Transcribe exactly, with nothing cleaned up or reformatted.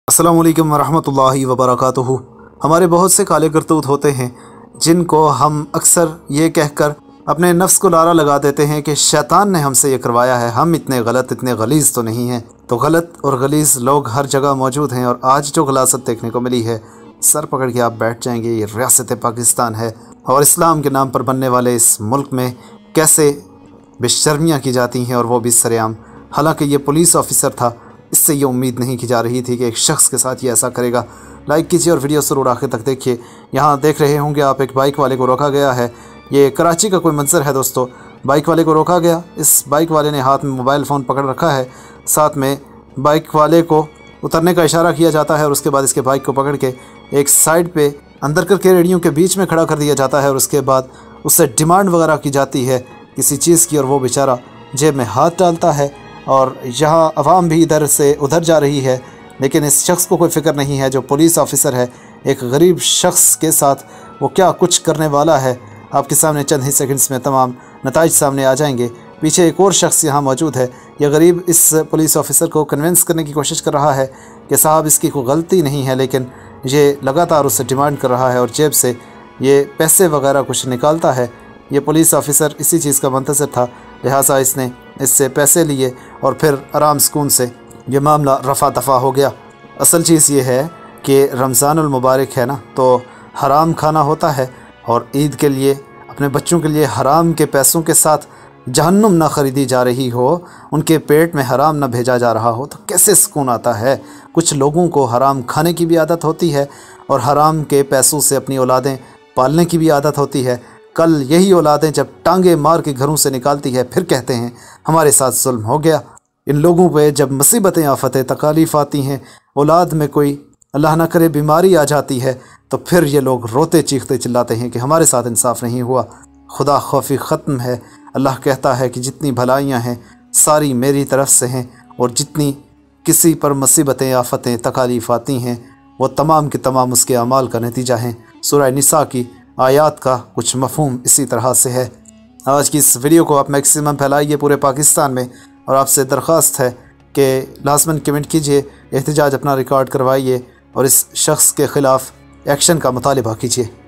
अस्सलाम वालेकुम वरहमतुल्लाहि वबरकातुहू। हमारे बहुत से काले करतूत होते हैं जिनको हम अक्सर ये कहकर अपने नफ्स को लारा लगा देते हैं कि शैतान ने हमसे ये करवाया है, हम इतने गलत इतने गलीज़ तो नहीं हैं। तो गलत और गलीज़ लोग हर जगह मौजूद हैं और आज जो गलासत देखने को मिली है, सर पकड़ के आप बैठ जाएंगे। ये रियासत पाकिस्तान है और इस्लाम के नाम पर बनने वाले इस मुल्क में कैसे बेशर्मियाँ की जाती हैं और वो भी सरेआम। हालांकि ये पुलिस ऑफिसर था, इससे ये उम्मीद नहीं की जा रही थी कि एक शख्स के साथ ये ऐसा करेगा। लाइक कीजिए और वीडियो ज़रूर आखिर तक देखिए। यहाँ देख रहे होंगे आप, एक बाइक वाले को रोका गया है। ये कराची का कोई मंजर है दोस्तों। बाइक वाले को रोका गया, इस बाइक वाले ने हाथ में मोबाइल फ़ोन पकड़ रखा है, साथ में बाइक वाले को उतरने का इशारा किया जाता है और उसके बाद इसके बाइक को पकड़ के एक साइड पे अंदर करके रेडियों के बीच में खड़ा कर दिया जाता है और उसके बाद उससे डिमांड वगैरह की जाती है किसी चीज़ की और वो बेचारा जेब में हाथ डालता है। और यहाँ आवाम भी इधर से उधर जा रही है, लेकिन इस शख्स को कोई फ़िक्र नहीं है जो पुलिस ऑफिसर है। एक गरीब शख्स के साथ वो क्या कुछ करने वाला है, आपके सामने चंद ही सेकंड्स में तमाम नताइज सामने आ जाएंगे। पीछे एक और शख्स यहाँ मौजूद है। यह गरीब इस पुलिस ऑफिसर को कन्विंस करने की कोशिश कर रहा है कि साहब इसकी कोई गलती नहीं है, लेकिन ये लगातार उससे डिमांड कर रहा है और जेब से ये पैसे वगैरह कुछ निकालता है। ये पुलिस ऑफिसर इसी चीज़ का मुंतज़िर था, लिहाजा इसने इससे पैसे लिए और फिर आराम सुकून से ये मामला रफ़ा दफ़ा हो गया। असल चीज़ ये है कि रमज़ानुल मुबारक है ना, तो हराम खाना होता है और ईद के लिए अपने बच्चों के लिए हराम के पैसों के साथ जहन्नुम ना ख़रीदी जा रही हो, उनके पेट में हराम ना भेजा जा रहा हो, तो कैसे सुकून आता है। कुछ लोगों को हराम खाने की भी आदत होती है और हराम के पैसों से अपनी औलादें पालने की भी आदत होती है। कल यही औलादें जब टांगे मार के घरों से निकालती है, फिर कहते हैं हमारे साथ जुल्म हो गया। इन लोगों पे जब मुसीबतें आफतें तकालीफ आती हैं, औलाद में कोई अल्लाह ना करे बीमारी आ जाती है, तो फिर ये लोग रोते चीखते चिल्लाते हैं कि हमारे साथ इंसाफ नहीं हुआ। खुदा खौफी ख़त्म है। अल्लाह कहता है कि जितनी भलाइयाँ हैं सारी मेरी तरफ से हैं और जितनी किसी पर मुसीबतें आफतें तकालीफ आती हैं वो तमाम के तमाम उसके अमाल का नतीजा हैं। सूरह निसा की आयात का कुछ मफ़हूम इसी तरह से है। आज की इस वीडियो को आप मैक्सिमम फैलाइए पूरे पाकिस्तान में और आपसे दरख्वास्त है कि लाज़मन कमेंट कीजिए, एहतजाज अपना रिकॉर्ड करवाइए और इस शख्स के ख़िलाफ़ एक्शन का मुतालिबा कीजिए।